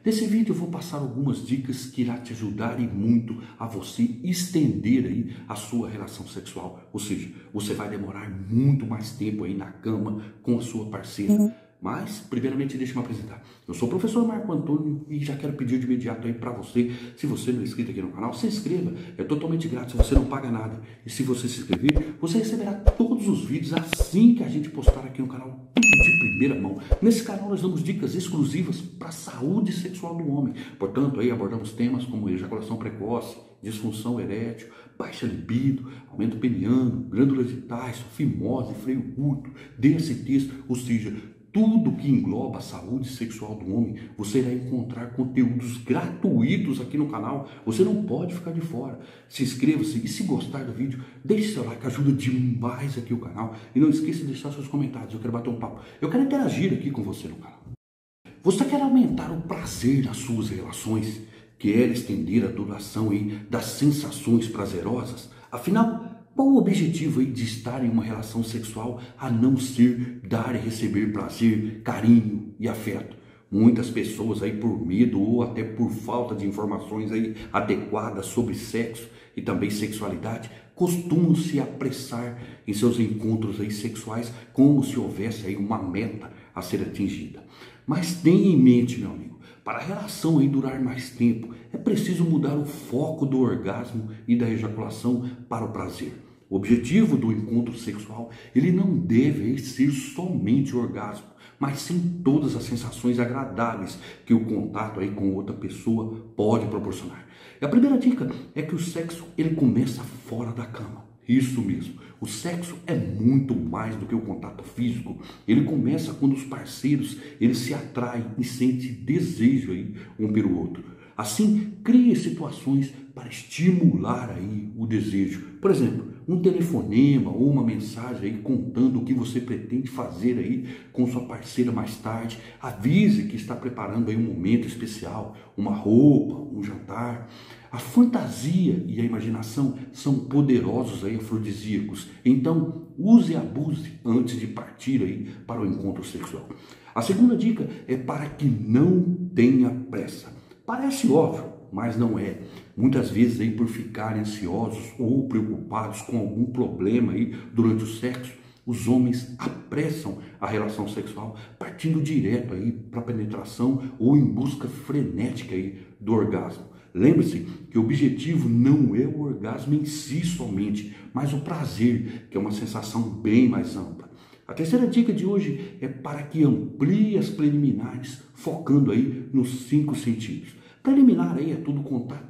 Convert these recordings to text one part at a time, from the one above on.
Nesse vídeo eu vou passar algumas dicas que irá te ajudar e muito a você estender aí a sua relação sexual. Ou seja, você vai demorar muito mais tempo aí na cama com a sua parceira. Mas, primeiramente, deixa eu me apresentar. Eu sou o professor Marco Antônio e já quero pedir de imediato aí para você, se você não é inscrito aqui no canal, se inscreva, é totalmente grátis, você não paga nada. E se você se inscrever, você receberá todos os vídeos assim que a gente postar aqui no canal, tudo de primeira mão. Nesse canal nós damos dicas exclusivas para a saúde sexual do homem. Portanto, aí abordamos temas como ejaculação precoce, disfunção erétil, baixa libido, aumento peniano, glândulas vitais, fimose, freio curto, DSTs, ou seja, tudo que engloba a saúde sexual do homem. Você irá encontrar conteúdos gratuitos aqui no canal. Você não pode ficar de fora. Se inscreva-se e se gostar do vídeo, deixe seu like, ajuda demais aqui o canal. E não esqueça de deixar seus comentários, eu quero bater um papo. Eu quero interagir aqui com você no canal. Você quer aumentar o prazer nas suas relações? Quer estender a duração aí das sensações prazerosas? Afinal, qual o objetivo aí de estar em uma relação sexual a não ser dar e receber prazer, carinho e afeto? Muitas pessoas aí por medo ou até por falta de informações aí adequadas sobre sexo e também sexualidade costumam se apressar em seus encontros aí sexuais como se houvesse aí uma meta a ser atingida. Mas tenha em mente, meu amigo, para a relação aí durar mais tempo, é preciso mudar o foco do orgasmo e da ejaculação para o prazer. O objetivo do encontro sexual, ele não deve ser somente o orgasmo, mas sim todas as sensações agradáveis que o contato aí com outra pessoa pode proporcionar. E a primeira dica é que o sexo, ele começa fora da cama. Isso mesmo, o sexo é muito mais do que o contato físico. Ele começa quando os parceiros, eles se atraem e sentem desejo aí um pelo outro. Assim, crie situações para estimular aí o desejo. Por exemplo, um telefonema ou uma mensagem aí contando o que você pretende fazer aí com sua parceira mais tarde. Avise que está preparando aí um momento especial, uma roupa, um jantar. A fantasia e a imaginação são poderosos aí afrodisíacos. Então, use e abuse antes de partir aí para o encontro sexual. A segunda dica é para que não tenha pressa. Parece óbvio, mas não é. Muitas vezes aí por ficarem ansiosos ou preocupados com algum problema aí durante o sexo, os homens apressam a relação sexual, partindo direto aí para a penetração ou em busca frenética aí do orgasmo. Lembre-se que o objetivo não é o orgasmo em si somente, mas o prazer, que é uma sensação bem mais ampla. A terceira dica de hoje é para que amplie as preliminares, focando aí nos 5 sentidos. Preliminar aí é tudo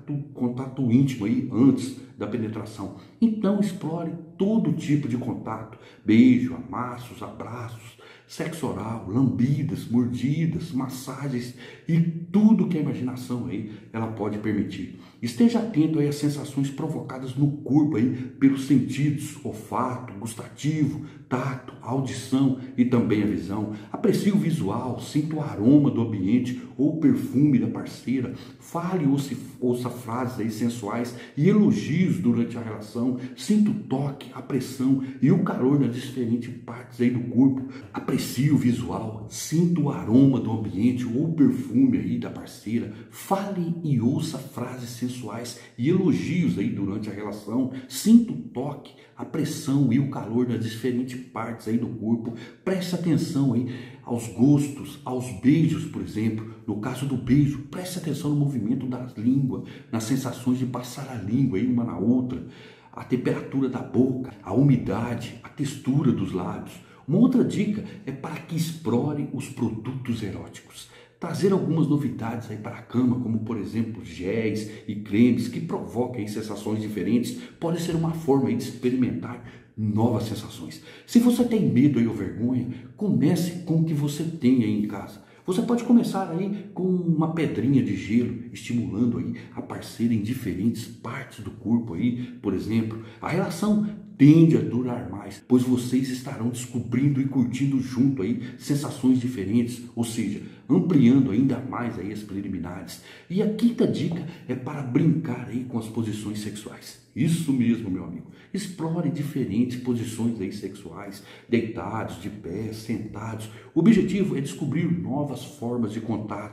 contato íntimo aí antes da penetração. Então explore todo tipo de contato, beijo, amassos, abraços, sexo oral, lambidas, mordidas, massagens e tudo que a imaginação aí ela pode permitir. Esteja atento aí às sensações provocadas no corpo aí pelos sentidos, olfato, gustativo, tato, audição e também a visão. Aprecie o visual, sinta o aroma do ambiente ou o perfume da parceira. Fale ou ouça frases aí sensuais e elogios durante a relação. Sinta o toque, a pressão e o calor nas diferentes partes aí do corpo. Aprecie o visual, sinta o aroma do ambiente ou o perfume aí da parceira. Fale e ouça frases sensuais e elogios aí durante a relação. Sinta o toque, a pressão e o calor nas diferentes partes aí do corpo. Preste atenção aí aos gostos, aos beijos, por exemplo. No caso do beijo, preste atenção no movimento da língua, nas sensações de passar a língua aí uma na outra, a temperatura da boca, a umidade, a textura dos lábios. Uma outra dica é para que explore os produtos eróticos. Trazer algumas novidades aí para a cama, como por exemplo géis e cremes que provoquem sensações diferentes, pode ser uma forma aí de experimentar novas sensações. Se você tem medo aí ou vergonha, comece com o que você tem aí em casa. Você pode começar aí com uma pedrinha de gelo, estimulando aí a parceira em diferentes partes do corpo aí, por exemplo. A relação tende a durar mais, pois vocês estarão descobrindo e curtindo junto aí sensações diferentes, ou seja, ampliando ainda mais aí as preliminares. E a quinta dica é para brincar aí com as posições sexuais. Isso mesmo, meu amigo. Explore diferentes posições aí sexuais, deitados, de pé, sentados. O objetivo é descobrir novas formas de contato,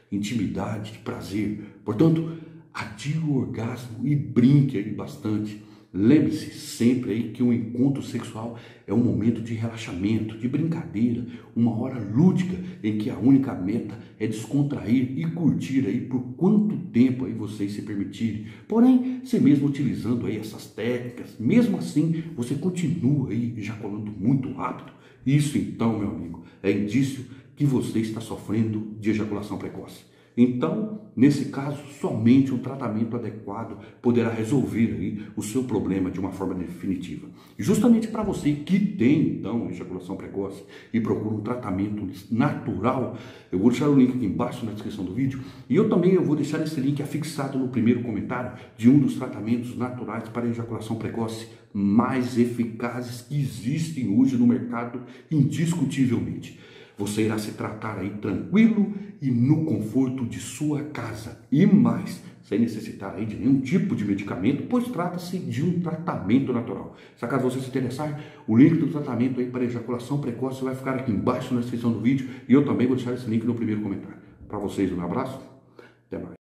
intimidade, de prazer. Portanto, adie o orgasmo e brinque aí bastante. Lembre-se sempre aí que o encontro sexual é um momento de relaxamento, de brincadeira, uma hora lúdica em que a única meta é descontrair e curtir aí por quanto tempo aí vocês se permitirem. Porém, se mesmo utilizando aí essas técnicas, mesmo assim você continua aí ejaculando muito rápido, isso então, meu amigo, é indício que você está sofrendo de ejaculação precoce. Então, nesse caso, somente um tratamento adequado poderá resolver aí o seu problema de uma forma definitiva. E justamente para você que tem, então, ejaculação precoce e procura um tratamento natural, eu vou deixar o link aqui embaixo na descrição do vídeo e eu vou deixar esse link afixado no primeiro comentário de um dos tratamentos naturais para ejaculação precoce mais eficazes que existem hoje no mercado, indiscutivelmente. Você irá se tratar aí tranquilo e no conforto de sua casa. E mais, sem necessitar aí de nenhum tipo de medicamento, pois trata-se de um tratamento natural. Se acaso você se interessar, o link do tratamento aí para ejaculação precoce vai ficar aqui embaixo na descrição do vídeo. E eu também vou deixar esse link no primeiro comentário. Para vocês, um abraço. Até mais.